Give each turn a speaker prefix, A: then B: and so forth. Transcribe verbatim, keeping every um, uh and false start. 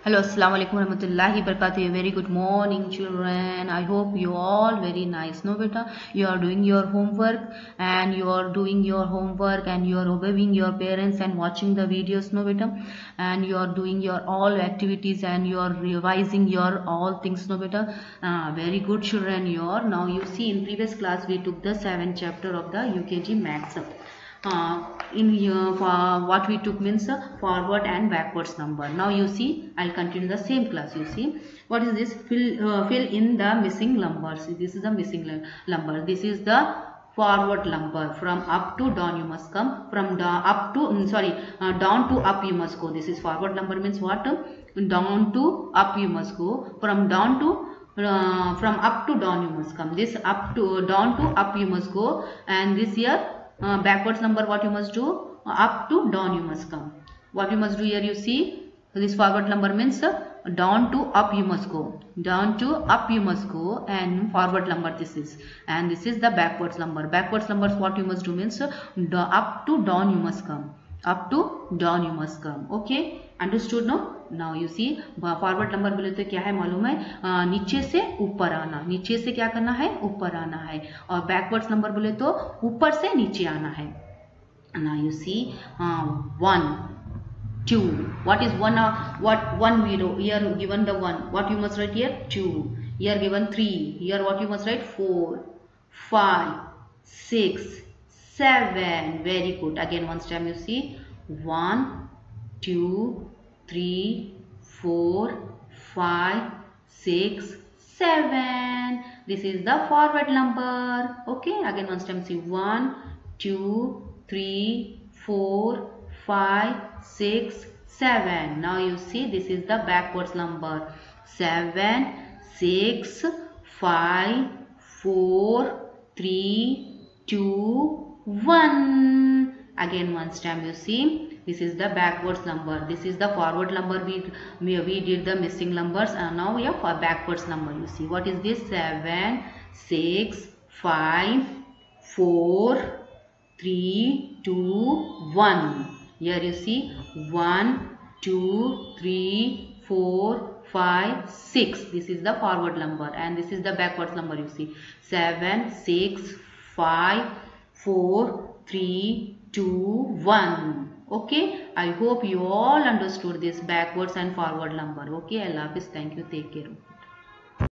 A: Hello, Assalamu alaikum warahmatullahi wabarakatuh. Very good morning, children. I hope you all very nice. No, beta, you are doing your homework and you are doing your homework and you are obeying your parents and watching the videos. No, beta, and you are doing your all activities and you are revising your all things. No, beta. Ah, very good, children. You are now. You see, in previous class we took the seventh chapter of the U K G Maths. Uh, in here for what we took means uh, forward and backwards number. Now you see, I'll continue the same class. You see, what is this? Fill uh, fill in the missing numbers. This is the missing number. This is the forward number. From up to down you must come. From down up to um, sorry uh, down to up you must go. This is forward number means what? Down to up you must go. From down to uh, from up to down you must come. This up to down to up you must go, and this here uh, backwards number what you must do, uh, up to down you must come. What you must do here, you see, this forward number means uh, down to up you must go, down to up you must go, and forward number this is, and this is the backwards number. Backwards numbers what you must do means uh, up to down you must come, up to down you must come. Okay, understood? No, now you see forward number बोले तो क्या है मालूम है, आ, नीचे से ऊपर आना, नीचे से क्या करना है, ऊपर आना है. और बैकवर्ड्स नंबर बोले तो ऊपर से नीचे आना है. now you see uh, one two, what is one uh, what one zero, here given the one, what you must write here, two, here given three, here what you must write, four, five, six, seven. Very good. Again once time you see, one, two, three, four, five, six, seven. This is the forward number. Okay, again once time see, one, two, three, four, five, six, seven. Now you see, this is the backwards number, seven, six, five, four, three, two, one. Again once time you see, this is the backwards number, this is the forward number. We, we, we did the missing numbers, and now we have a backwards number. You see, what is this, seven, six, five, four, three, two, one. Here you see, one, two, three, four, five, six. This is the forward number, and this is the backwards number. You see, seven, six, five, four, three, two, one. Okay, I hope you all understood this backwards and forward number. Okay, Allah Hafiz. Thank you. Take care.